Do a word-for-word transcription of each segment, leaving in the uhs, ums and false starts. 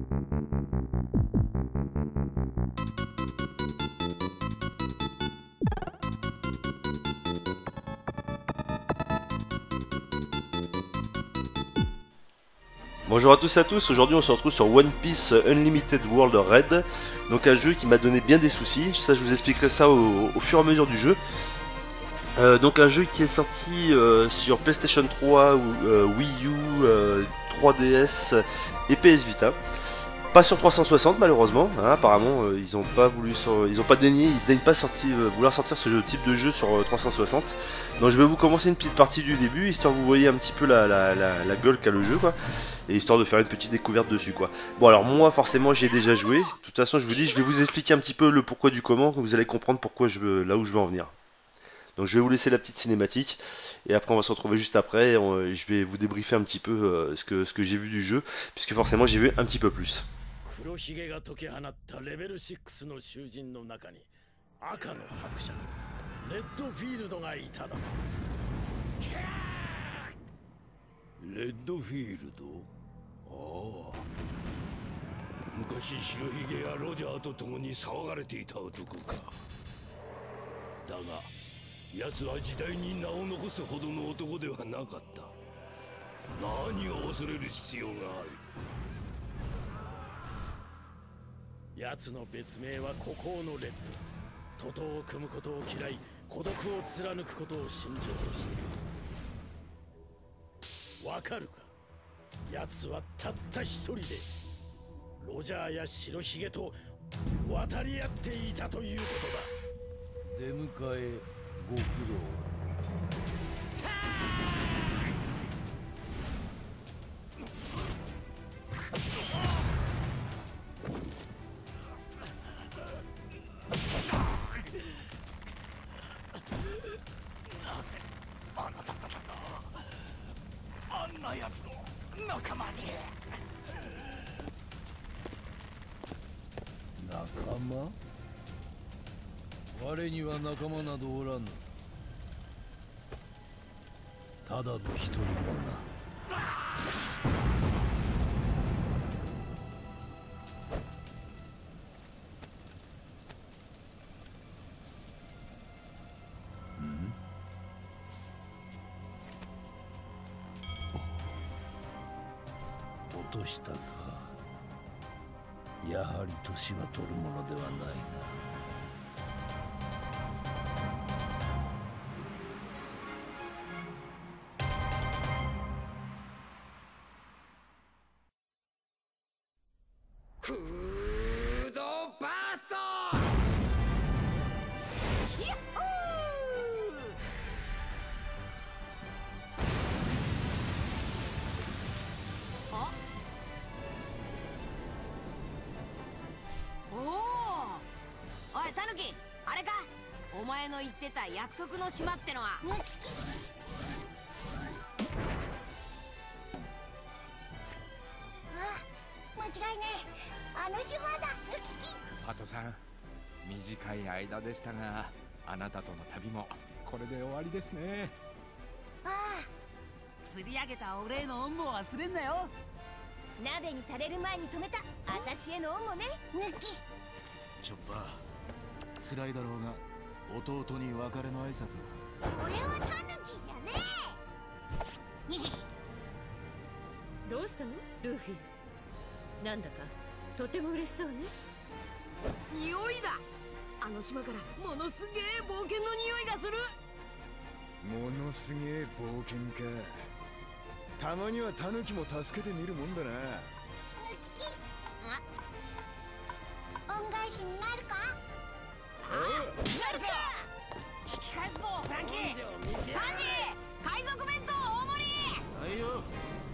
Bonjour à tous et à tous, aujourd'hui on se retrouve sur One Piece Unlimited World Red. Donc un jeu qui m'a donné bien des soucis, ça je vous expliquerai ça au, au fur et à mesure du jeu. Euh, donc un jeu qui est sorti euh, sur PlayStation trois, euh, Wii U, euh, trois D S et P S Vita. Pas sur trois cent soixante malheureusement, hein, apparemment euh, ils ont pas voulu, sur, ils ont pas daigné, ils daignent pas sorti, euh, vouloir sortir ce jeu, type de jeu sur euh, trois cent soixante. Donc je vais vous commencer une petite partie du début, histoire que vous voyez un petit peu la, la, la, la gueule qu'a le jeu quoi, et histoire de faire une petite découverte dessus quoi. Bon alors moi forcément j'ai déjà joué, de toute façon je vous dis, je vais vous expliquer un petit peu le pourquoi du comment, vous allez comprendre pourquoi je veux, là où je veux en venir. Donc je vais vous laisser la petite cinématique et après on va se retrouver juste après et on, je vais vous débriefer un petit peu euh, ce que, ce que j'ai vu du jeu, puisque forcément j'ai vu un petit peu plus. 黒ひげが解き放ったレベルろくの囚人の中に赤の伯爵レッドフィールドがいただレッドフィールドああ昔白ひげやロジャーと共に騒がれていた男かだが奴は時代に名を残すほどの男ではなかった何を恐れる必要がある奴の別名は孤高のレッド徒党を組むことを嫌い孤独を貫くことを信条としているわかるか奴はたった一人でロジャーや白ひげと渡り合っていたということだ出迎えご苦労仲間に仲間我には仲間などおらぬただの一人者な落としたかやはり年は取るものではないなクードバーストタヌキ、あれかお前の言ってた約束の島ってのはあ、間違いねえあの島だパトさん短い間でしたがあなたとの旅もこれで終わりですねああ釣り上げたお礼の恩も忘れんなよ鍋にされる前に止めた私への恩もね抜きチョッパー辛いだろうが弟に別れの挨拶を俺はタヌキじゃねえどうしたのルフィなんだかとても嬉しそうね匂いだあの島からものすげえ冒険の匂いがするものすげえ冒険かたまにはタヌキも助けてみるもんだな恩返しになるかなるか引き返すぞフランキーサンジ海賊弁当大盛りはいよ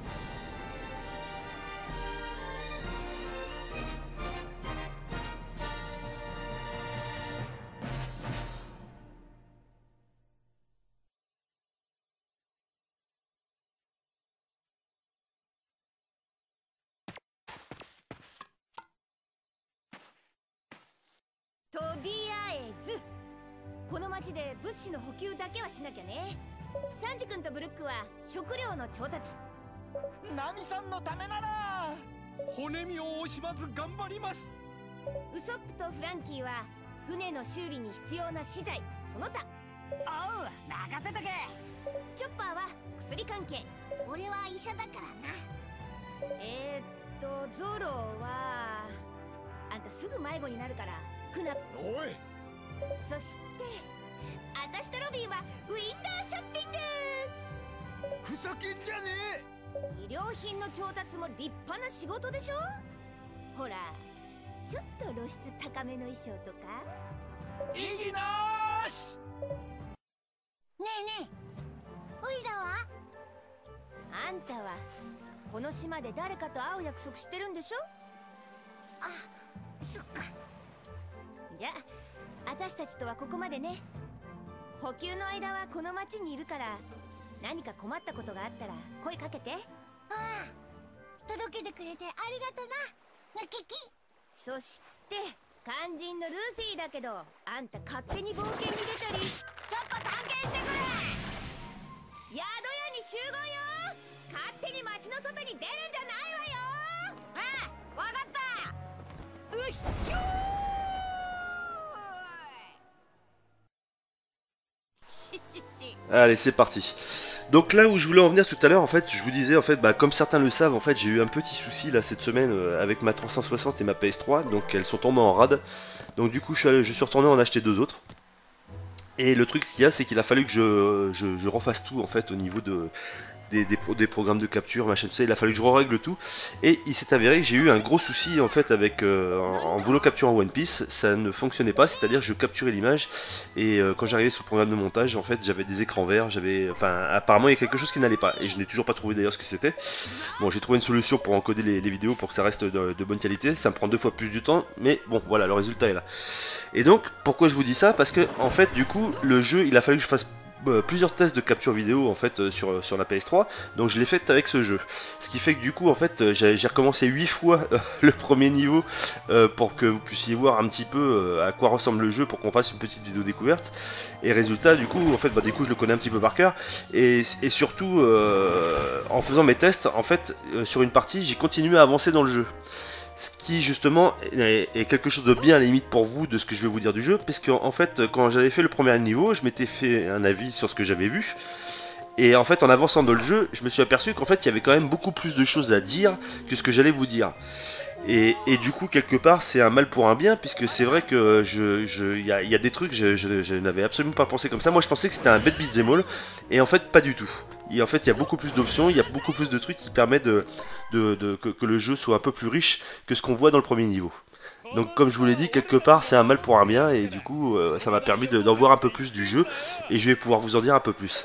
とりあえずこの町で物資の補給だけはしなきゃねサンジ君とブルックは食料の調達ナミさんのためなら骨身を惜しまず頑張ります。 ウソップとフランキーは船の修理に必要な資材その他。 おう、任せとけ。 チョッパーは薬関係。 俺は医者だからな。 えー、っとゾロはあんたすぐ迷子になるから船。 おい、 そして私とロビンはウィンダーショッピング。 ふざけんじゃね医療品の調達も立派な仕事でしょ。ほらちょっと露出高めの衣装とか。 異議なーし。 ねえねえ、おいらはあんたはこの島で誰かと会う約束してるんでしょ。 あ、そっか。 じゃあ私たちとはここまでね。補給の間はこの町にいるから、何か困ったことがあったら声かけて。 ああ、届けてくれてありがとな、ムキキ。 そして肝心のルフィだけど、あんた勝手に冒険に出たり。ちょっと探検してくれ。宿屋に集合よ。勝手に町の外に出るんじゃないわよ。 ああ、わかった。うっひょー。ししし。 Allez, c'est parti. Donc là où je voulais en venir tout à l'heure, en fait, je vous disais, en fait, bah, comme certains le savent, en fait, j'ai eu un petit souci là cette semaine euh, avec ma trois cent soixante et ma P S trois, donc elles sont tombées en rade. Donc du coup, je suis, allé, je suis retourné en acheter deux autres. Et le truc qu'il y a, c'est qu'il a fallu que je, je, je refasse tout en fait au niveau de Des, des, pro, des programmes de capture, machin, tout ça. Il a fallu que je règle tout. Et il s'est avéré que j'ai eu un gros souci en fait avec euh, en, en voulant capturer en One Piece, ça ne fonctionnait pas. C'est-à-dire que je capturais l'image et euh, quand j'arrivais sur le programme de montage, en fait, j'avais des écrans verts. J'avais, enfin, apparemment il y a quelque chose qui n'allait pas. Et je n'ai toujours pas trouvé d'ailleurs ce que c'était. Bon, j'ai trouvé une solution pour encoder les, les vidéos pour que ça reste de, de bonne qualité. Ça me prend deux fois plus du temps, mais bon, voilà, le résultat est là. Et donc, pourquoi je vous dis ça? Parce que en fait, du coup, le jeu, il a fallu que je fasse Euh, plusieurs tests de capture vidéo en fait euh, sur, sur la P S trois, donc je l'ai fait avec ce jeu, ce qui fait que du coup en fait euh, j'ai recommencé huit fois euh, le premier niveau euh, pour que vous puissiez voir un petit peu euh, à quoi ressemble le jeu, pour qu'on fasse une petite vidéo découverte. Et résultat, du coup en fait bah, du coup je le connais un petit peu par cœur, et, et surtout euh, en faisant mes tests en fait euh, sur une partie j'ai continué à avancer dans le jeu. Ce qui justement est, est quelque chose de bien à la limite pour vous de ce que je vais vous dire du jeu, parce qu'en en fait quand j'avais fait le premier niveau, je m'étais fait un avis sur ce que j'avais vu, et en fait en avançant dans le jeu, je me suis aperçu qu'en fait il y avait quand même beaucoup plus de choses à dire que ce que j'allais vous dire. Et, et du coup quelque part c'est un mal pour un bien, puisque c'est vrai que je, je, y, a, y a des trucs je, je, je n'avais absolument pas pensé comme ça. Moi je pensais que c'était un bête beat'em all, et en fait pas du tout. Et en fait, il y a beaucoup plus d'options, il y a beaucoup plus de trucs qui permettent de, de, de, que, que le jeu soit un peu plus riche que ce qu'on voit dans le premier niveau. Donc, comme je vous l'ai dit, quelque part, c'est un mal pour un bien, et du coup, euh, ça m'a permis d'en voir un peu plus du jeu, et je vais pouvoir vous en dire un peu plus.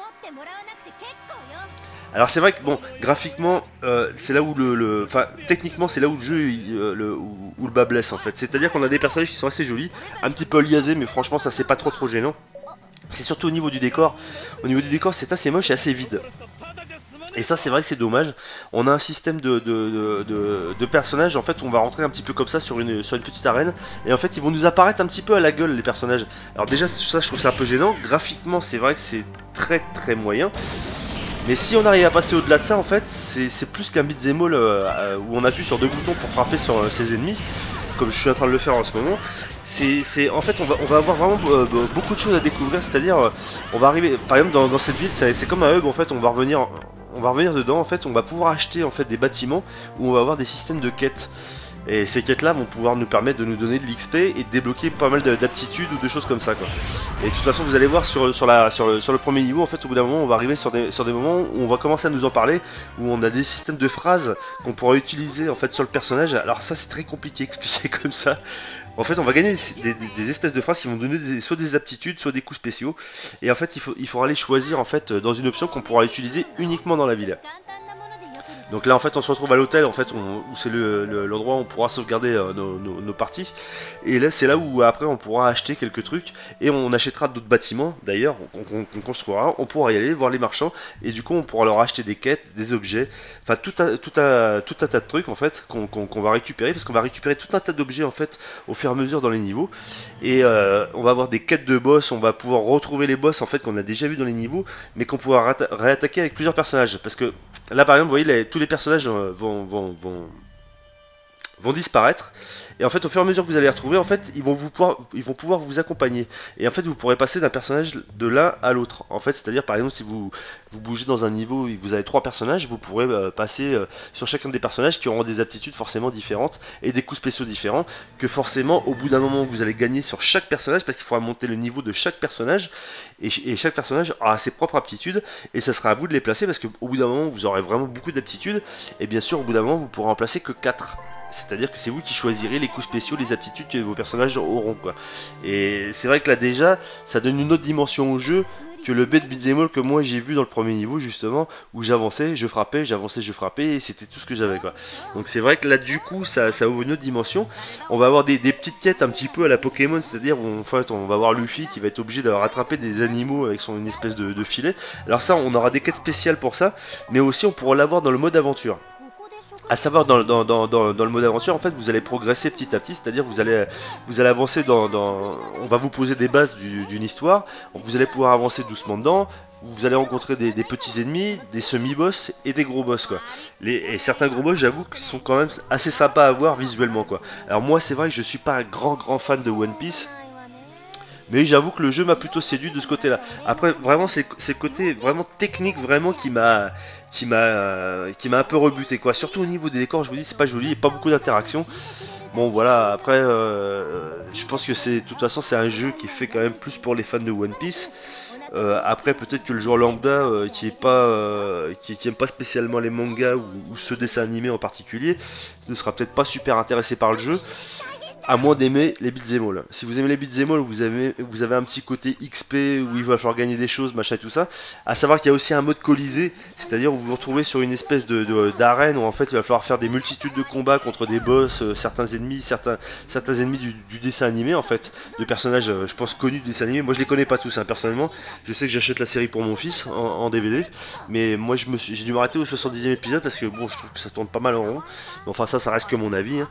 Alors, c'est vrai que, bon, graphiquement, euh, c'est là où le... Enfin, techniquement, c'est là où le jeu, euh, le, où, où le bas blesse, en fait. C'est-à-dire qu'on a des personnages qui sont assez jolis, un petit peu liasés, mais franchement, ça, c'est pas trop trop gênant. C'est surtout au niveau du décor. Au niveau du décor, c'est assez moche et assez vide. Et ça, c'est vrai que c'est dommage. On a un système de, de, de, de personnages. En fait, on va rentrer un petit peu comme ça sur une, sur une petite arène. Et en fait, ils vont nous apparaître un petit peu à la gueule, les personnages. Alors déjà, ça, je trouve ça un peu gênant. Graphiquement, c'est vrai que c'est très très moyen. Mais si on arrive à passer au-delà de ça, en fait, c'est plus qu'un beat'em all euh, où on appuie sur deux boutons pour frapper sur euh, ses ennemis, comme je suis en train de le faire en ce moment. C'est, en fait, on va, on va avoir vraiment euh, beaucoup de choses à découvrir. C'est-à-dire, euh, on va arriver, par exemple, dans, dans cette ville, c'est comme un hub. En fait, on va revenir, on va revenir dedans. En fait, on va pouvoir acheter en fait des bâtiments où on va avoir des systèmes de quêtes. Et ces quêtes-là vont pouvoir nous permettre de nous donner de l'X P et de débloquer pas mal d'aptitudes ou de choses comme ça, quoi. Et de toute façon, vous allez voir sur, sur, la, sur, le, sur le premier niveau, en fait, au bout d'un moment, on va arriver sur des, sur des moments où on va commencer à nous en parler, où on a des systèmes de phrases qu'on pourra utiliser en fait sur le personnage. Alors ça, c'est très compliqué à expliquer comme ça. En fait, on va gagner des, des, des espèces de phrases qui vont donner des, soit des aptitudes, soit des coups spéciaux. Et en fait, il, faut, il faudra les choisir en fait dans une option qu'on pourra utiliser uniquement dans la ville. Donc là en fait on se retrouve à l'hôtel en fait on, où c'est l'endroit le, le, où on pourra sauvegarder euh, nos, nos, nos parties. Et là c'est là où après on pourra acheter quelques trucs et on achètera d'autres bâtiments d'ailleurs qu'on qu'on construira. On pourra y aller voir les marchands et du coup on pourra leur acheter des quêtes, des objets, enfin tout un, tout un, tout un tas de trucs en fait qu'on qu'on, qu'on va récupérer, parce qu'on va récupérer tout un tas d'objets en fait au fur et à mesure dans les niveaux. Et euh, on va avoir des quêtes de boss, on va pouvoir retrouver les boss en fait qu'on a déjà vu dans les niveaux, mais qu'on pourra réattaquer avec plusieurs personnages, parce que là par exemple vous voyez les, tous les personnages vont, vont, vont, vont disparaître. Et en fait, au fur et à mesure que vous allez les retrouver, en fait, ils vont, vous pouvoir, ils vont pouvoir vous accompagner. Et en fait, vous pourrez passer d'un personnage de l'un à l'autre. En fait, c'est-à-dire, par exemple, si vous, vous bougez dans un niveau et que vous avez trois personnages, vous pourrez euh, passer euh, sur chacun des personnages qui auront des aptitudes forcément différentes et des coups spéciaux différents. Que forcément, au bout d'un moment, vous allez gagner sur chaque personnage parce qu'il faudra monter le niveau de chaque personnage. Et, et chaque personnage aura ses propres aptitudes. Et ça sera à vous de les placer parce qu'au bout d'un moment, vous aurez vraiment beaucoup d'aptitudes. Et bien sûr, au bout d'un moment, vous pourrez en placer que quatre. C'est-à-dire que c'est vous qui choisirez les coups spéciaux, les aptitudes que vos personnages auront, quoi. Et c'est vrai que là déjà, ça donne une autre dimension au jeu que le bête beat'em all que moi j'ai vu dans le premier niveau justement, où j'avançais, je frappais, j'avançais, je frappais, et c'était tout ce que j'avais, quoi. Donc c'est vrai que là du coup, ça, ça ouvre une autre dimension. On va avoir des, des petites quêtes un petit peu à la Pokémon, c'est-à-dire en fait on va voir Luffy qui va être obligé de rattraper des animaux avec son une espèce de, de filet. Alors ça, on aura des quêtes spéciales pour ça, mais aussi on pourra l'avoir dans le mode aventure. À savoir dans, dans, dans, dans, dans le mode aventure, en fait, vous allez progresser petit à petit, c'est-à-dire vous allez vous allez avancer dans, dans, on va vous poser des bases d'une histoire, vous allez pouvoir avancer doucement dedans. Vous allez rencontrer des, des petits ennemis, des semi-boss et des gros boss, quoi. Les, et certains gros boss, j'avoue, qu'ils sont quand même assez sympas à voir visuellement, quoi. Alors moi, c'est vrai que je suis pas un grand grand fan de One Piece. Mais j'avoue que le jeu m'a plutôt séduit de ce côté-là. Après, vraiment, c'est le côté vraiment technique, vraiment, qui m'a qui m'a euh, qui m'a un peu rebuté, quoi. Surtout au niveau des décors, je vous dis, c'est pas joli, et pas beaucoup d'interaction. Bon, voilà, après, euh, je pense que c'est, de toute façon, c'est un jeu qui est fait quand même plus pour les fans de One Piece. Euh, après, peut-être que le joueur lambda euh, qui est pas euh, qui, qui aime pas spécialement les mangas ou, ou ce dessin animé en particulier, ne sera peut-être pas super intéressé par le jeu. À moins d'aimer les beat'em all. Si vous aimez les beat'em all, vous avez, vous avez un petit côté X P où il va falloir gagner des choses, machin et tout ça. À savoir qu'il y a aussi un mode colisée, c'est-à-dire où vous vous retrouvez sur une espèce de, de, d'arène où en fait il va falloir faire des multitudes de combats contre des boss, euh, certains ennemis, certains, certains ennemis du, du dessin animé en fait, de personnages, euh, je pense, connus du dessin animé. Moi je les connais pas tous, hein, personnellement. Je sais que j'achète la série pour mon fils en, en D V D, mais moi je me suis, j'ai dû m'arrêter au soixante-dixième épisode parce que bon, je trouve que ça tourne pas mal en rond. Mais enfin ça, ça reste que mon avis. Hein.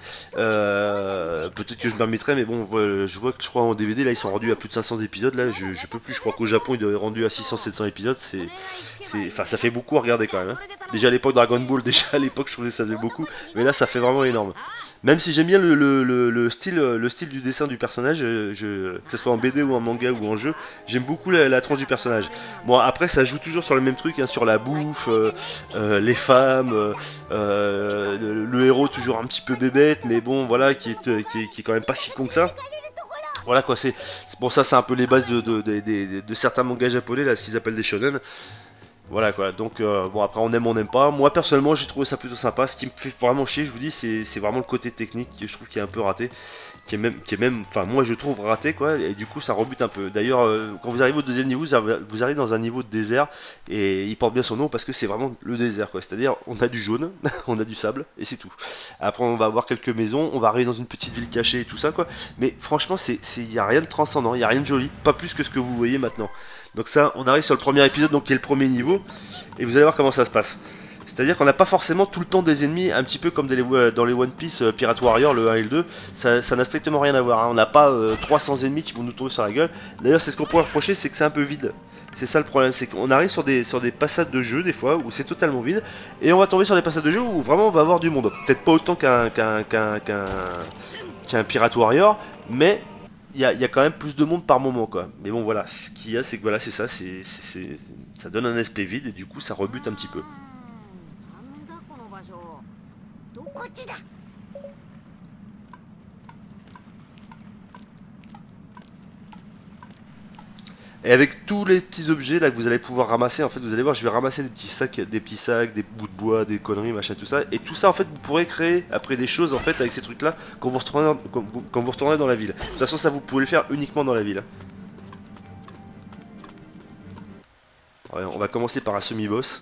Euh, peut-être que je me permettrais, mais bon, je vois que je crois en D V D là ils sont rendus à plus de cinq cents épisodes. Là je, je peux plus, je crois qu'au Japon ils doivent être rendus à six cents sept cents épisodes. C'est, c'est, enfin ça fait beaucoup à regarder quand même. Hein. Déjà à l'époque Dragon Ball, déjà à l'époque je trouvais que ça faisait beaucoup, mais là ça fait vraiment énorme. Même si j'aime bien le, le, le, le, style, le style du dessin du personnage, je, que ce soit en B D ou en manga ou en jeu, j'aime beaucoup la, la tronche du personnage. Bon, après, ça joue toujours sur le même truc, hein, sur la bouffe, euh, euh, les femmes, euh, le, le héros toujours un petit peu bébête, mais bon, voilà, qui est, qui est, qui est quand même pas si con que ça. Voilà quoi, c'est pour ça, c'est un peu les bases de, de, de, de, de certains mangas japonais, là, ce qu'ils appellent des shonen. Voilà quoi, donc euh, bon après on aime on n'aime pas. Moi personnellement j'ai trouvé ça plutôt sympa. Ce qui me fait vraiment chier, je vous dis, c'est vraiment le côté technique qui je trouve qui est un peu raté, qui est même, qui est même, enfin moi je trouve raté quoi, et du coup ça rebute un peu. D'ailleurs euh, quand vous arrivez au deuxième niveau, vous arrivez, vous arrivez dans un niveau de désert, et il porte bien son nom parce que c'est vraiment le désert quoi, c'est-à-dire on a du jaune, on a du sable, et c'est tout. Après on va avoir quelques maisons, on va arriver dans une petite ville cachée et tout ça quoi, mais franchement c'est, il n'y a rien de transcendant, il n'y a rien de joli, pas plus que ce que vous voyez maintenant. Donc ça, on arrive sur le premier épisode, donc qui est le premier niveau, et vous allez voir comment ça se passe. C'est-à-dire qu'on n'a pas forcément tout le temps des ennemis, un petit peu comme dans les One Piece euh, Pirate Warrior, le un et le deux, ça n'a strictement rien à voir, hein. On n'a pas euh, trois cents ennemis qui vont nous tomber sur la gueule. D'ailleurs, c'est ce qu'on pourrait reprocher, c'est que c'est un peu vide. C'est ça le problème, c'est qu'on arrive sur des, sur des passages de jeu, des fois, où c'est totalement vide, et on va tomber sur des passages de jeu où vraiment on va avoir du monde. Peut-être pas autant qu'un qu'un qu'un qu'un qu'un Pirate Warrior, mais... Il y, y a quand même plus de monde par moment quoi. Mais bon voilà, ce qu'il y a c'est que voilà c'est ça, c'est, c'est, ça donne un aspect vide et du coup ça rebute un petit peu. Et avec tous les petits objets là que vous allez pouvoir ramasser, en fait vous allez voir, je vais ramasser des petits sacs, des petits sacs, des bouts de bois, des conneries, machin, tout ça. Et tout ça en fait vous pourrez créer après des choses en fait avec ces trucs là quand vous retournez, quand vous, quand vous retournez dans la ville. De toute façon ça vous pouvez le faire uniquement dans la ville. Ouais, on va commencer par un semi-boss.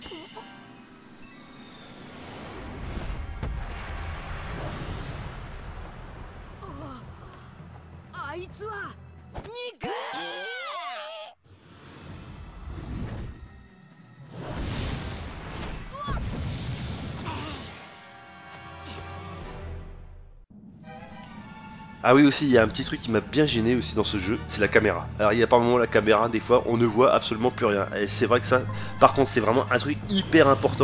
Ah oui aussi, il y a un petit truc qui m'a bien gêné aussi dans ce jeu, c'est la caméra. Alors il y a par moments la caméra, des fois on ne voit absolument plus rien. Et c'est vrai que ça, par contre c'est vraiment un truc hyper important,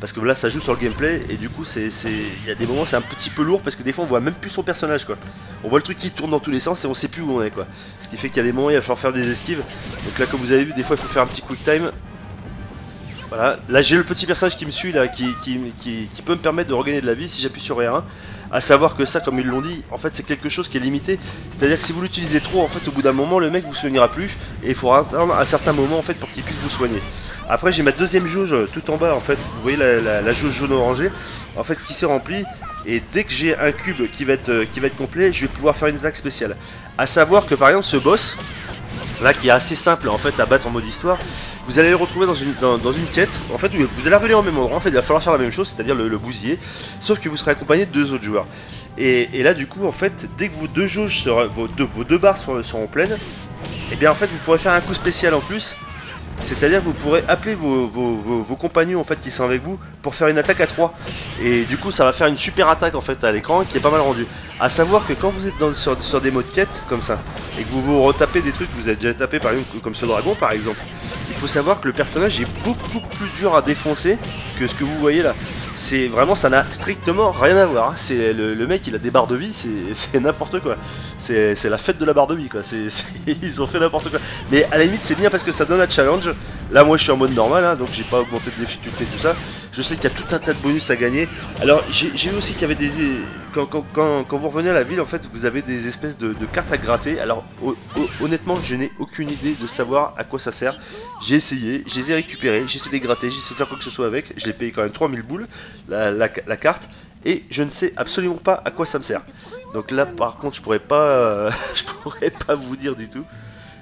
parce que là ça joue sur le gameplay et du coup c'est il y a des moments c'est un petit peu lourd parce que des fois on voit même plus son personnage quoi. On voit le truc qui tourne dans tous les sens et on sait plus où on est quoi. Ce qui fait qu'il y a des moments il va falloir faire des esquives. Donc là comme vous avez vu des fois il faut faire un petit quick time. Voilà, là j'ai le petit personnage qui me suit là, qui, qui, qui, qui peut me permettre de regagner de la vie si j'appuie sur R un. A savoir que ça, comme ils l'ont dit, en fait c'est quelque chose qui est limité. C'est-à-dire que si vous l'utilisez trop, en fait au bout d'un moment le mec vous soignera plus et il faudra attendre un certain moment en fait pour qu'il puisse vous soigner. Après j'ai ma deuxième jauge tout en bas en fait, vous voyez la, la, la jauge jaune orangée en fait qui se remplit. Et dès que j'ai un cube qui va, être, euh, qui va être complet, je vais pouvoir faire une attaque spéciale. A savoir que par exemple ce boss, là qui est assez simple en fait à battre en mode histoire, vous allez le retrouver dans une, dans, dans une quête. En fait vous allez revenir au même endroit, en fait il va falloir faire la même chose, c'est-à-dire le, le bousiller, sauf que vous serez accompagné de deux autres joueurs. Et, et là du coup en fait, dès que vos deux jauges seront, vos, deux, vos deux barres seront, seront pleines, et bien en fait vous pourrez faire un coup spécial en plus. C'est-à-dire que vous pourrez appeler vos, vos, vos, vos compagnons en fait qui sont avec vous pour faire une attaque à trois. Et du coup ça va faire une super attaque en fait à l'écran qui est pas mal rendue. A savoir que quand vous êtes dans, sur, sur des modes quête comme ça et que vous vous retapez des trucs que vous avez déjà tapé par exemple comme ce dragon par exemple, il faut savoir que le personnage est beaucoup plus dur à défoncer que ce que vous voyez là. C'est vraiment, ça n'a strictement rien à voir. C'est le, le mec il a des barres de vie, c'est n'importe quoi. C'est la fête de la barre de vie quoi. C'est ils ont fait n'importe quoi. Mais à la limite c'est bien parce que ça donne un challenge. Là moi je suis en mode normal hein, donc j'ai pas augmenté de difficulté tout ça. Je sais qu'il y a tout un tas de bonus à gagner. Alors j'ai vu aussi qu'il y avait des... Quand, quand, quand, quand vous revenez à la ville en fait vous avez des espèces de, de cartes à gratter. Alors honnêtement je n'ai aucune idée de savoir à quoi ça sert. J'ai essayé, je les ai récupérés, j'ai essayé de les gratter, j'ai essayé de faire quoi que ce soit avec. Je l'ai payé quand même trois mille boules la, la, la carte. Et je ne sais absolument pas à quoi ça me sert. Donc là par contre je pourrais pas euh, je pourrais pas vous dire du tout.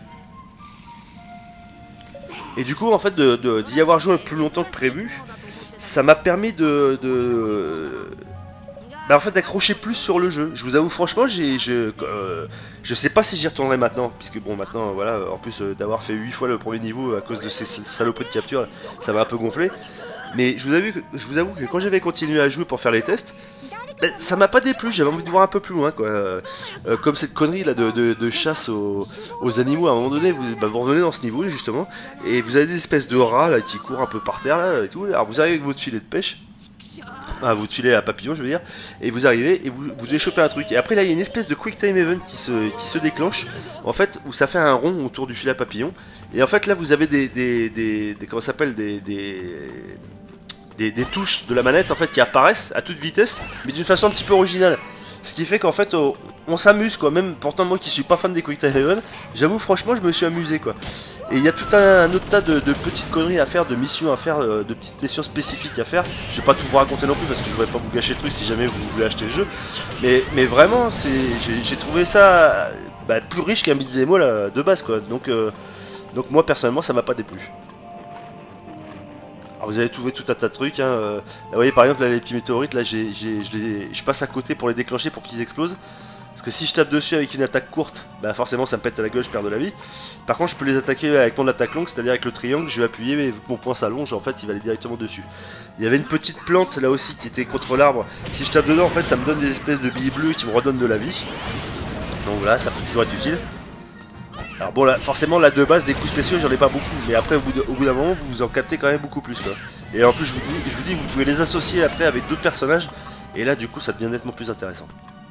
Et du coup en fait d'y de, de, avoir joué plus longtemps que prévu, ça m'a permis de, de bah, en fait d'accrocher plus sur le jeu. Je vous avoue franchement j'ai je, euh, je sais pas si j'y retournerai maintenant, puisque bon maintenant voilà en plus euh, d'avoir fait huit fois le premier niveau à cause de ces saloperies de capture, ça m'a un peu gonflé. Mais je vous avoue que, je vous avoue que quand j'avais continué à jouer pour faire les tests, ben, ça m'a pas déplu, j'avais envie de voir un peu plus loin quoi. Euh, euh, comme cette connerie là de, de, de chasse aux, aux animaux, à un moment donné vous, ben, vous revenez dans ce niveau justement, et vous avez des espèces de rats là qui courent un peu par terre là et tout. Alors vous arrivez avec votre filet de pêche, ah, votre filet à papillon je veux dire, et vous arrivez et vous, vous devez choper un truc. Et après là il y a une espèce de quick time event qui se, qui se déclenche, en fait où ça fait un rond autour du filet à papillon. Et en fait là vous avez des, des, des, des comment ça s'appelle des, des Des, des touches de la manette en fait qui apparaissent à toute vitesse mais d'une façon un petit peu originale, ce qui fait qu'en fait oh, on s'amuse quoi. Même pourtant moi qui suis pas fan des Quick Time Event, j'avoue franchement je me suis amusé quoi. Et il y a tout un, un autre tas de, de petites conneries à faire, de missions à faire, euh, de petites missions spécifiques à faire. Je vais pas tout vous raconter non plus parce que je voudrais pas vous gâcher le truc si jamais vous voulez acheter le jeu, mais, mais vraiment j'ai trouvé ça bah, plus riche qu'un beat'em all de base quoi. Donc, euh, donc moi personnellement ça m'a pas déplu. Alors vous avez trouvé tout un tas de trucs, hein. euh, là, vous voyez par exemple là, les petits météorites, là j'ai, j'ai, je, les, je passe à côté pour les déclencher pour qu'ils explosent. Parce que si je tape dessus avec une attaque courte, bah forcément ça me pète à la gueule, je perds de la vie. Par contre je peux les attaquer avec mon attaque longue, c'est-à-dire avec le triangle, je vais appuyer mais mon poing s'allonge, en fait il va aller directement dessus. Il y avait une petite plante là aussi qui était contre l'arbre, si je tape dedans en fait ça me donne des espèces de billes bleues qui me redonnent de la vie. Donc voilà, ça peut toujours être utile. Alors bon là forcément là de base des coups spéciaux j'en ai pas beaucoup, mais après au bout d'un moment vous vous en captez quand même beaucoup plus quoi. Et en plus je vous dis, je vous dis vous pouvez les associer après avec d'autres personnages, et là du coup ça devient nettement plus intéressant.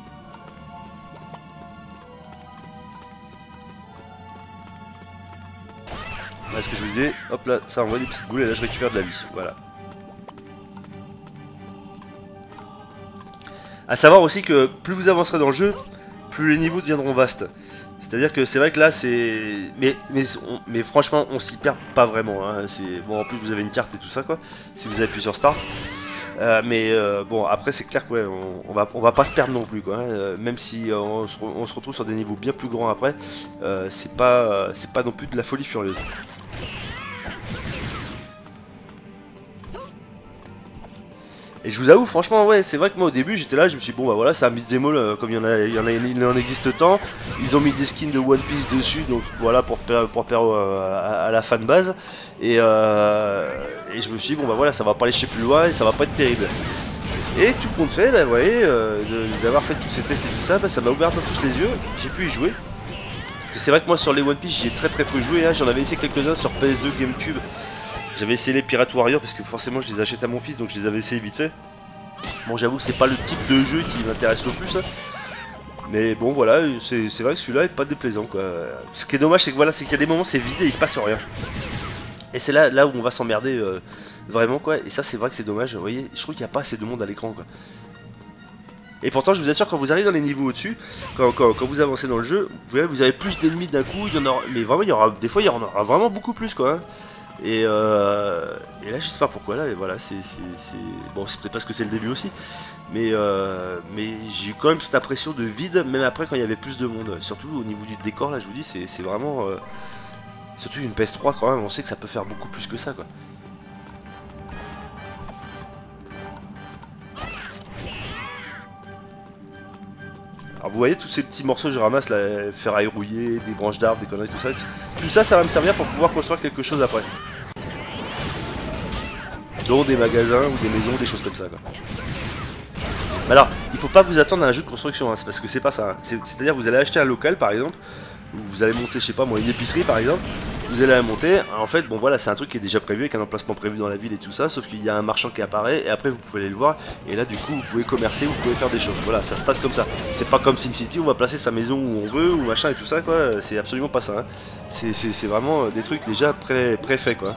Voilà ce que je vous disais, hop là ça envoie des petites boules et là je récupère de la vie, voilà. A savoir aussi que plus vous avancerez dans le jeu, plus les niveaux deviendront vastes. C'est-à-dire que c'est vrai que là c'est... Mais, mais, on... mais franchement on s'y perd pas vraiment hein. Bon en plus vous avez une carte et tout ça quoi, si vous appuyez sur start. Euh, mais euh, bon après c'est clair que ouais, on, on, va, on va pas se perdre non plus quoi, hein. euh, Même si euh, on, se on se retrouve sur des niveaux bien plus grands après, euh, c'est pas, euh, c'est pas non plus de la folie furieuse. Et je vous avoue franchement ouais c'est vrai que moi au début j'étais là, je me suis dit bon bah voilà c'est un beat'em all euh, comme il y en a, il y en a, il en existe tant. Ils ont mis des skins de One Piece dessus donc voilà pour faire pour faire euh, à, à la fan base. Et, euh, et je me suis dit bon bah voilà ça va pas aller chez plus loin et ça va pas être terrible. Et tout compte fait bah vous voyez euh, d'avoir fait tous ces tests et tout ça, bah, ça m'a ouvert un peu plus les yeux, j'ai pu y jouer. Parce que c'est vrai que moi sur les One Piece j'y ai très très peu joué hein. J'en avais essayé quelques-uns sur P S deux, GameCube. J'avais essayé les Pirate Warrior parce que forcément je les achète à mon fils, donc je les avais essayés vite fait. Bon, j'avoue que c'est pas le type de jeu qui m'intéresse le plus, hein. Mais bon, voilà, c'est vrai que celui-là est pas déplaisant, quoi. Ce qui est dommage, c'est que voilà, c'est qu'il y a des moments c'est vide et il se passe rien. Et c'est là, là où on va s'emmerder euh, vraiment, quoi. Et ça, c'est vrai que c'est dommage. Vous voyez, je trouve qu'il n'y a pas assez de monde à l'écran, quoi. Et pourtant, je vous assure, quand vous arrivez dans les niveaux au-dessus, quand, quand, quand vous avancez dans le jeu, vous, voyez, vous avez plus d'ennemis d'un coup. Il y en aura, mais vraiment, il y aura des fois, il y en aura vraiment beaucoup plus, quoi. Hein. Et, euh, et là, je sais pas pourquoi, là, et voilà, c'est... Bon, c'est peut-être parce que c'est le début aussi, mais, euh, mais j'ai quand même cette impression de vide, même après quand il y avait plus de monde. Surtout au niveau du décor, là, je vous dis, c'est vraiment... Euh, surtout une P S trois, quand même, on sait que ça peut faire beaucoup plus que ça, quoi. Alors vous voyez tous ces petits morceaux que je ramasse, là, ferraille rouillée, des branches d'arbres, des conneries, tout ça. Tout ça, ça va me servir pour pouvoir construire quelque chose après. Dont des magasins ou des maisons, des choses comme ça, quoi. Mais alors, il faut pas vous attendre à un jeu de construction, hein, parce que c'est pas ça. Hein. C'est-à-dire vous allez acheter un local par exemple, ou vous allez monter, je sais pas moi, une épicerie par exemple, vous allez la monter, en fait, bon voilà, c'est un truc qui est déjà prévu, avec un emplacement prévu dans la ville et tout ça, sauf qu'il y a un marchand qui apparaît, et après vous pouvez aller le voir, et là du coup vous pouvez commercer, vous pouvez faire des choses. Voilà, ça se passe comme ça. C'est pas comme SimCity, on va placer sa maison où on veut, ou machin et tout ça, quoi, c'est absolument pas ça. Hein. C'est vraiment des trucs déjà pré, préfaits, quoi.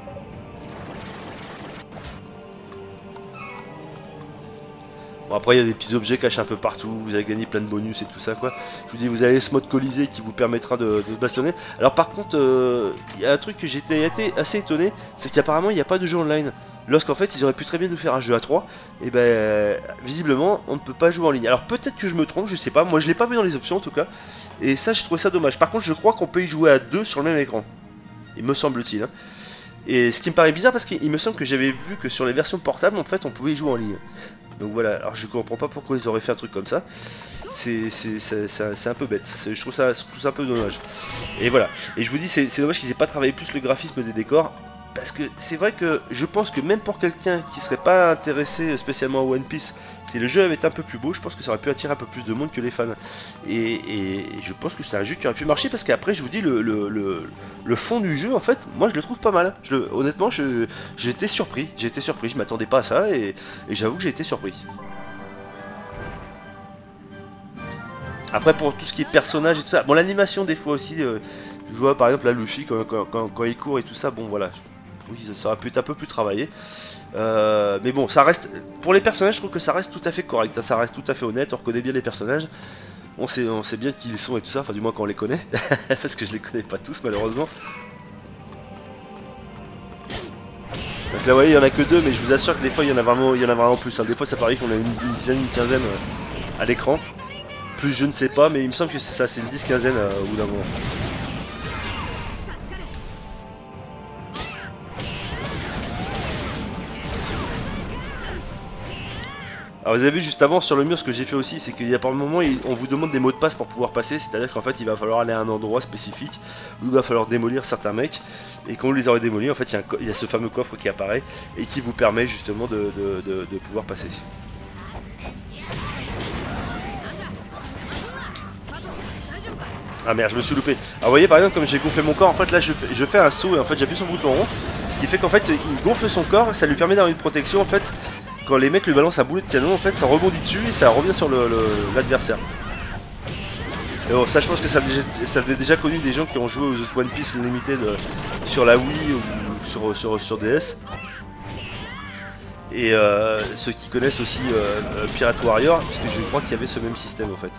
Bon, après il y a des petits objets cachés un peu partout, vous allez gagner plein de bonus et tout ça, quoi. Je vous dis, vous avez ce mode colisée qui vous permettra de, de bastonner. Alors par contre, il euh, y a un truc que j'étais assez étonné, c'est qu'apparemment il n'y a pas de jeu online. Lorsqu'en fait ils auraient pu très bien nous faire un jeu à trois, et ben euh, visiblement on ne peut pas jouer en ligne. Alors peut-être que je me trompe, je sais pas, moi je l'ai pas vu dans les options en tout cas. Et ça j'ai trouvé ça dommage. Par contre je crois qu'on peut y jouer à deux sur le même écran. Il me semble-t-il. Hein. Et ce qui me paraît bizarre parce qu'il me semble que j'avais vu que sur les versions portables en fait on pouvait y jouer en ligne. Donc voilà, alors je comprends pas pourquoi ils auraient fait un truc comme ça. C'est un peu bête, je trouve, ça, je trouve ça un peu dommage. Et voilà, et je vous dis, c'est dommage qu'ils aient pas travaillé plus le graphisme des décors. Parce que c'est vrai que je pense que même pour quelqu'un qui serait pas intéressé spécialement à One Piece, si le jeu avait été un peu plus beau, je pense que ça aurait pu attirer un peu plus de monde que les fans. Et, et je pense que c'est un jeu qui aurait pu marcher parce qu'après, je vous dis, le, le, le, le fond du jeu, en fait, moi je le trouve pas mal. Je le, honnêtement, j'ai été surpris. J'ai été surpris, je m'attendais pas à ça et, et j'avoue que j'ai été surpris. Après, pour tout ce qui est personnage et tout ça, bon, l'animation des fois aussi, euh, je vois par exemple la Luffy quand, quand, quand, quand il court et tout ça, bon voilà. Oui, ça aurait pu être un peu plus travaillé. Euh, mais bon, ça reste. Pour les personnages, je trouve que ça reste tout à fait correct. Hein, ça reste tout à fait honnête. On reconnaît bien les personnages. On sait, on sait bien qui ils sont et tout ça. Enfin, du moins quand on les connaît. Parce que je les connais pas tous, malheureusement. Donc là, vous voyez, il y en a que deux. Mais je vous assure que des fois, il y en a vraiment, il y en a vraiment plus. Hein. Des fois, ça paraît qu'on a une, une dizaine, une quinzaine euh, à l'écran. Plus, je ne sais pas. Mais il me semble que c'est ça. C'est une dix quinzaine euh, au bout d'un moment. Alors vous avez vu juste avant sur le mur ce que j'ai fait aussi, c'est qu'il y a par le moment on vous demande des mots de passe pour pouvoir passer, c'est-à-dire qu'en fait il va falloir aller à un endroit spécifique où il va falloir démolir certains mecs, et quand vous les aurez démolis en fait il y, a un, il y a ce fameux coffre qui apparaît et qui vous permet justement de, de, de, de pouvoir passer. Ah merde, je me suis loupé. Alors vous voyez par exemple comme j'ai gonflé mon corps, en fait là je fais, je fais un saut et en fait j'appuie sur le bouton rond, ce qui fait qu'en fait il gonfle son corps, ça lui permet d'avoir une protection en fait. Quand les mecs lui balancent un boulet de canon, en fait, ça rebondit dessus et ça revient sur l'adversaire. Et bon, ça, je pense que ça, ça avait déjà connu des gens qui ont joué aux autres One Piece Unlimited euh, sur la Wii ou sur, sur, sur D S. Et euh, ceux qui connaissent aussi euh, Pirate Warrior, parce que je crois qu'il y avait ce même système en fait.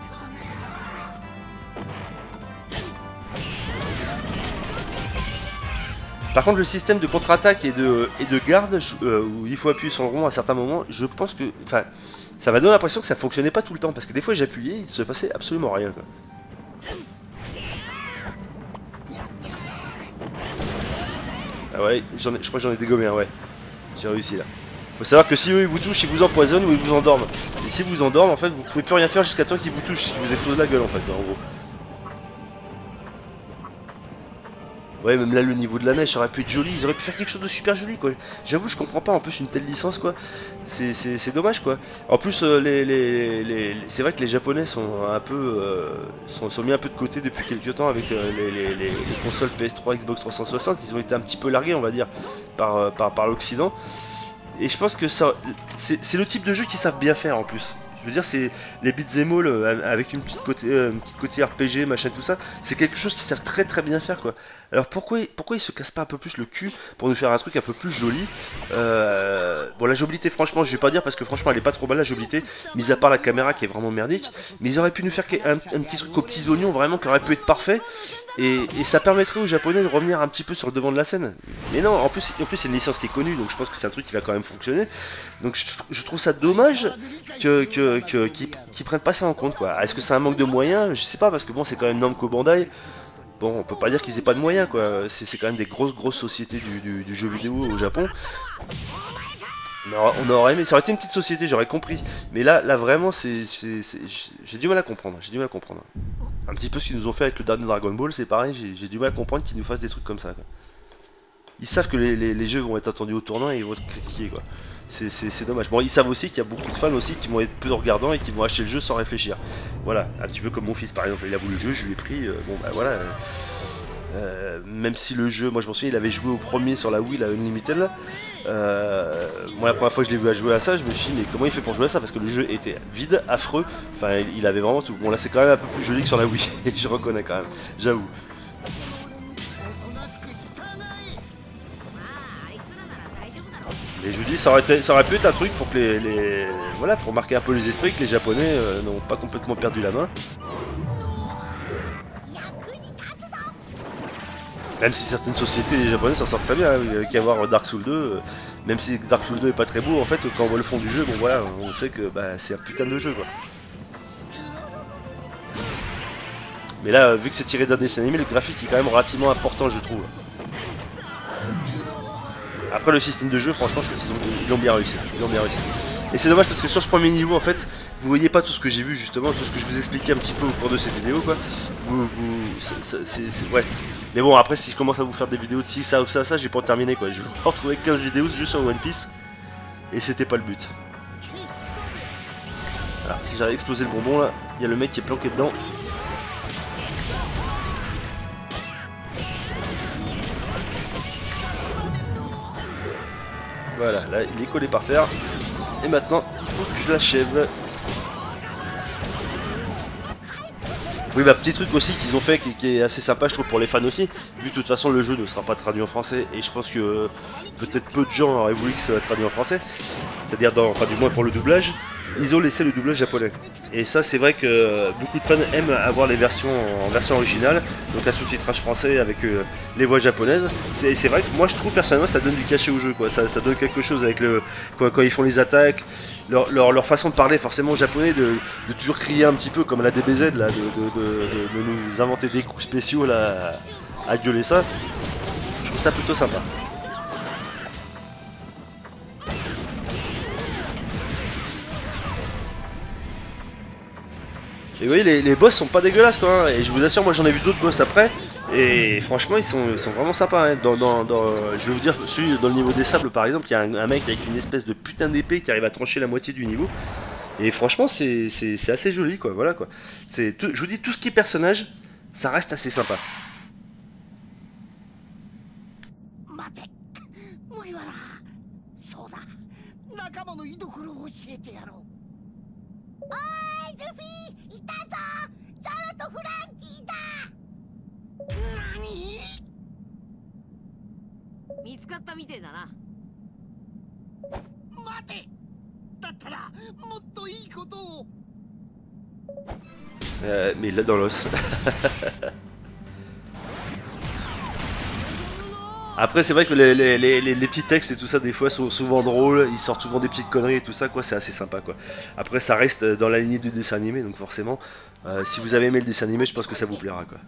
Par contre le système de contre-attaque et de, et de garde, euh, où il faut appuyer sur le rond à certains moments, je pense que... Enfin, ça m'a donné l'impression que ça fonctionnait pas tout le temps, parce que des fois j'appuyais, il se passait absolument rien, quoi. Ah ouais, ai, je crois que j'en ai dégommé un, ouais. J'ai réussi là. Faut savoir que si eux ils vous touchent, ils vous empoisonnent ou ils vous endorment. Et si vous endorment, en fait, vous pouvez plus rien faire jusqu'à temps qu'ils vous touchent, si vous explosez la gueule, en fait, en gros. Ouais, même là, le niveau de la neige, ça aurait pu être joli. Ils auraient pu faire quelque chose de super joli, quoi. J'avoue, je comprends pas en plus une telle licence, quoi. C'est dommage, quoi. En plus, euh, les, les, les, les- c'est vrai que les Japonais sont un peu, euh, sont, sont mis un peu de côté depuis quelques temps avec euh, les, les, les- les consoles P S trois, Xbox trois cent soixante. Ils ont été un petit peu largués, on va dire, par, euh, par, par l'Occident. Et je pense que ça, c'est c'est le type de jeu qu'ils savent bien faire en plus. Je veux dire, c'est les beat'em all euh, avec une petite côté, euh, une petite côté R P G, machin, tout ça. C'est quelque chose qu'ils savent très très bien faire, quoi. Alors pourquoi, pourquoi ils se cassent pas un peu plus le cul pour nous faire un truc un peu plus joli. euh... Bon, la jouabilité, franchement, je vais pas dire parce que franchement, elle est pas trop mal la jouabilité, mis à part la caméra qui est vraiment merdique. Mais ils auraient pu nous faire un, un petit truc aux petits oignons, vraiment, qui aurait pu être parfait. Et, et ça permettrait aux Japonais de revenir un petit peu sur le devant de la scène. Mais non, en plus, en plus c'est une licence qui est connue, donc je pense que c'est un truc qui va quand même fonctionner. Donc je, je trouve ça dommage que, que, que, qu'ils qu'ils prennent pas ça en compte, quoi. Est-ce que c'est un manque de moyens? Je sais pas, parce que bon, c'est quand même Namco Bandai. Bon, on peut pas dire qu'ils aient pas de moyens, quoi. C'est quand même des grosses grosses sociétés du, du, du jeu vidéo au Japon. On aurait, on aurait aimé, ça aurait été une petite société, j'aurais compris. Mais là, là vraiment, c'est, j'ai du mal à comprendre. J'ai du mal à comprendre. Un petit peu ce qu'ils nous ont fait avec le dernier Dragon Ball, c'est pareil. J'ai du mal à comprendre qu'ils nous fassent des trucs comme ça, quoi. Ils savent que les, les, les jeux vont être attendus au tournant et ils vont être critiqués, quoi. C'est dommage. Bon, ils savent aussi qu'il y a beaucoup de fans aussi qui vont être peu regardants et qui vont acheter le jeu sans réfléchir. Voilà, un petit peu comme mon fils par exemple. Il a voulu le jeu, je lui ai pris. Euh, bon, bah voilà. Euh, euh, même si le jeu, moi je m'en souviens, il avait joué au premier sur la Wii, la Unlimited. Là. Euh, moi, la première fois que je l'ai vu à jouer à ça, je me suis dit, mais comment il fait pour jouer à ça? Parce que le jeu était vide, affreux. Enfin, il avait vraiment tout. Bon, là, c'est quand même un peu plus joli que sur la Wii. Je reconnais quand même, j'avoue. Et je vous dis, ça aurait, été, ça aurait pu être un truc pour que les, les voilà, pour marquer un peu les esprits, que les Japonais euh, n'ont pas complètement perdu la main. Même si certaines sociétés, les Japonais s'en sortent très bien, hein, qu'à voir Dark Souls deux, euh, même si Dark Souls deux est pas très beau, en fait, quand on voit le fond du jeu, bon voilà, on sait que bah, c'est un putain de jeu, quoi. Mais là, vu que c'est tiré d'un dessin animé, le graphique est quand même relativement important, je trouve. Après le système de jeu, franchement, je trouve qu'ils l'ont bien réussi. Ils l'ont bien réussi. Et c'est dommage parce que sur ce premier niveau, en fait, vous voyez pas tout ce que j'ai vu justement, tout ce que je vous expliquais un petit peu au cours de cette vidéo, quoi. Vous, vous, c'est, ouais. Mais bon, après, si je commence à vous faire des vidéos de ci, ça, ça, ça, j'ai pas terminé, quoi. Je vais vous retrouver quinze vidéos juste sur One Piece, et c'était pas le but. Alors, si j'arrive à exploser le bonbon là, il y a le mec qui est planqué dedans. Voilà, là il est collé par terre. Et maintenant, il faut que je l'achève. Oui, bah petit truc aussi qu'ils ont fait qui, qui est assez sympa, je trouve, pour les fans aussi. Vu que de toute façon le jeu ne sera pas traduit en français, et je pense que euh, peut-être peu de gens auraient voulu que ça soit traduit en français. C'est-à-dire, enfin du moins pour le doublage, ils ont laissé le doublage japonais. Et ça, c'est vrai que beaucoup de fans aiment avoir les versions en version originale, donc un sous-titrage français avec euh, les voix japonaises. C'est vrai que moi, je trouve personnellement, ça donne du cachet au jeu, quoi. Ça, ça donne quelque chose avec le quand, quand ils font les attaques, leur, leur, leur façon de parler, forcément japonais, de, de toujours crier un petit peu comme la D B Z, là, de, de, de, de, de nous inventer des coups spéciaux là, à gueuler ça. Je trouve ça plutôt sympa. Et vous voyez, les, les boss sont pas dégueulasses, quoi, hein. Et je vous assure, moi j'en ai vu d'autres boss après, et franchement ils sont, ils sont vraiment sympas, hein. Dans, dans, dans, je vais vous dire, celui dans le niveau des sables par exemple, il y a un, un mec avec une espèce de putain d'épée qui arrive à trancher la moitié du niveau. Et franchement c'est assez joli, quoi, voilà, quoi. Tout, je vous dis, tout ce qui est personnage, ça reste assez sympa. Euh, mais là dans l'os. Après c'est vrai que les, les, les, les petits textes et tout ça des fois sont souvent drôles, ils sortent souvent des petites conneries et tout ça, quoi, c'est assez sympa, quoi. Après ça reste dans la lignée du dessin animé, donc forcément euh, si vous avez aimé le dessin animé, je pense que ça vous plaira, quoi.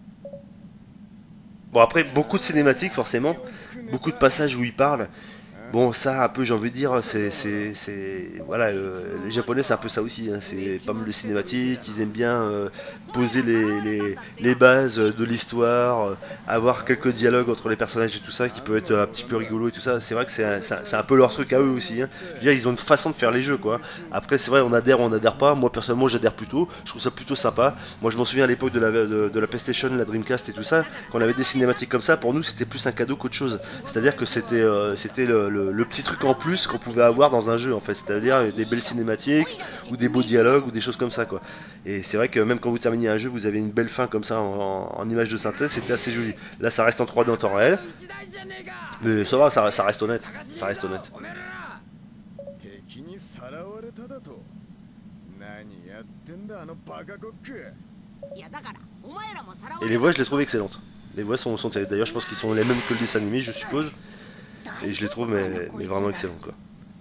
Bon, après beaucoup de cinématiques forcément, beaucoup de passages où il parle. Bon, ça, un peu, j'ai envie de dire, c'est, c'est, c'est, voilà, euh, les Japonais, c'est un peu ça aussi. Hein, c'est pas mal de cinématiques. Ils aiment bien euh, poser les, les, les bases de l'histoire, euh, avoir quelques dialogues entre les personnages et tout ça, qui peut être un petit peu rigolo et tout ça. C'est vrai que c'est un, c'est un, c'est un peu leur truc à eux aussi. Hein. Je veux dire, ils ont une façon de faire les jeux, quoi. Après, c'est vrai, on adhère ou on adhère pas. Moi, personnellement, j'adhère plutôt. Je trouve ça plutôt sympa. Moi, je m'en souviens à l'époque de la, de, de la PlayStation, la Dreamcast et tout ça, quand on avait des cinématiques comme ça, pour nous, c'était plus un cadeau qu'autre chose. C'est-à-dire que c'était, euh, c'était le, le, le petit truc en plus qu'on pouvait avoir dans un jeu, en fait. C'est-à-dire des belles cinématiques ou des beaux dialogues ou des choses comme ça, quoi. Et c'est vrai que même quand vous terminez un jeu, vous avez une belle fin comme ça en, en image de synthèse, c'était assez joli. Là, ça reste en trois D en temps réel, mais ça va, ça, ça reste honnête. Ça reste honnête. 敵にさらわれただと何やってんだあのバカコック。 いやだからお前らもさらわ Et れ les voix, je les trouve excellentes. Les voix sont, sont terribles. D'ailleurs, je pense qu'ils sont les mêmes que le dessin animé, je suppose. Et je les trouve mais, mais vraiment excellents, quoi.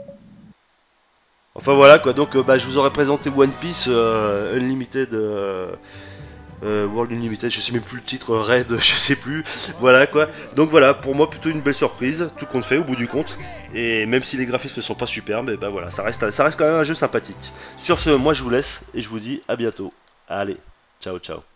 Enfin voilà, quoi. Donc, euh, bah, je vous aurais présenté One Piece euh, Unlimited. Euh, euh, World Unlimited, je sais même plus le titre, Raid, je sais plus. Voilà, quoi. Donc voilà, pour moi, plutôt une belle surprise, tout compte fait, au bout du compte. Et même si les graphismes ne sont pas superbes, et bah voilà, ça reste, ça reste quand même un jeu sympathique. Sur ce, moi, je vous laisse et je vous dis à bientôt. Allez, ciao, ciao.